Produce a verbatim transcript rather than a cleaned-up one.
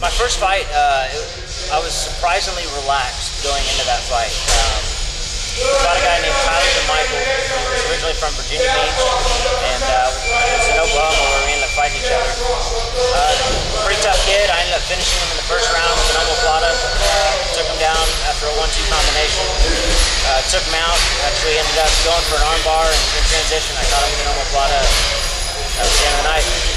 My first fight, uh, it, I was surprisingly relaxed going into that fight. Um, I fought a guy named Tyler DeMichael. He was originally from Virginia Beach, and uh, it was in Oklahoma where we ended up fighting each other. Uh, pretty tough kid. I ended up finishing him in the first round with an omoplata. Uh, took him down after a one two combination. Uh, took him out. Actually ended up going for an armbar, and in transition I caught him with an omoplata. That was the end of the night.